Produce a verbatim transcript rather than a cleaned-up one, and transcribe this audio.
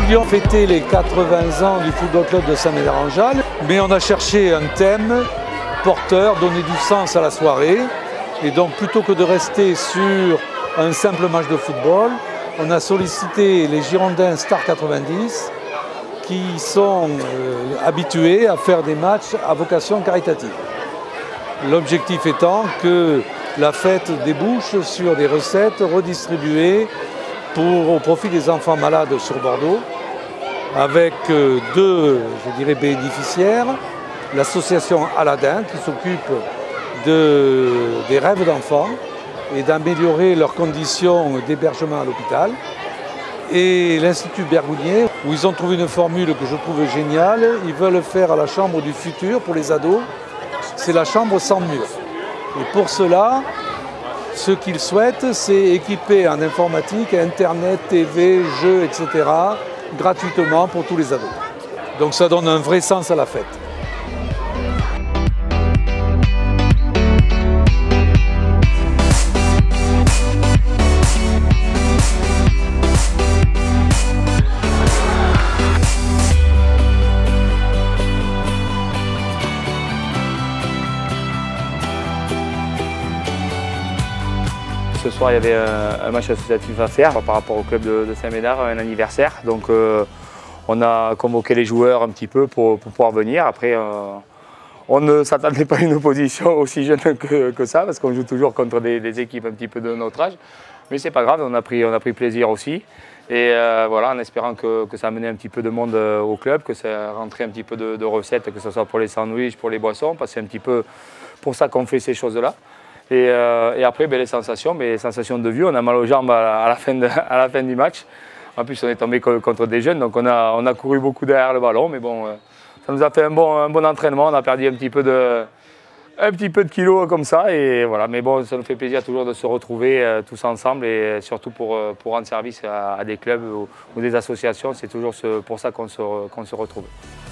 voulions fêter les quatre-vingts ans du Football Club de Saint-Médard-en-Jalles, mais on a cherché un thème porteur, donner du sens à la soirée. Et donc plutôt que de rester sur un simple match de football, on a sollicité les Girondins Star quatre-vingt-dix qui sont euh, habitués à faire des matchs à vocation caritative. L'objectif étant que la fête débouche sur des recettes redistribuées pour, au profit des enfants malades sur Bordeaux, avec euh, deux, je dirais, bénéficiaires, l'association Aladin qui s'occupe de, des rêves d'enfants et d'améliorer leurs conditions d'hébergement à l'hôpital, et l'Institut Bergounier, où ils ont trouvé une formule que je trouve géniale. Ils veulent faire à la chambre du futur pour les ados, c'est la chambre sans mur. Et pour cela, ce qu'ils souhaitent, c'est équiper en informatique, Internet, T V, jeux, et cetera, gratuitement pour tous les ados. Donc ça donne un vrai sens à la fête. Ce soir, il y avait un, un match associatif à faire par rapport au club de, de Saint-Médard, un anniversaire. Donc euh, on a convoqué les joueurs un petit peu pour, pour pouvoir venir. Après, euh, on ne s'attendait pas à une opposition aussi jeune que, que ça, parce qu'on joue toujours contre des, des équipes un petit peu de notre âge. Mais c'est pas grave, on a pris, on a pris plaisir aussi. Et euh, voilà, en espérant que, que ça amenait un petit peu de monde au club, que ça rentrait un petit peu de, de recettes, que ce soit pour les sandwichs, pour les boissons, parce que c'est un petit peu pour ça qu'on fait ces choses-là. Et, euh, et après, ben, les sensations, ben, les sensations de vue, on a mal aux jambes à, à, la, fin de, à la fin du match. En plus, on est tombé contre des jeunes, donc on a, on a couru beaucoup derrière le ballon. Mais bon, euh, ça nous a fait un bon, un bon entraînement. On a perdu un petit peu de, un petit peu de kilos comme ça. Et voilà. Mais bon, ça nous fait plaisir toujours de se retrouver euh, tous ensemble, et surtout pour, pour rendre service à, à des clubs ou, ou des associations. C'est toujours ce, pour ça qu'on se, qu'on se retrouve.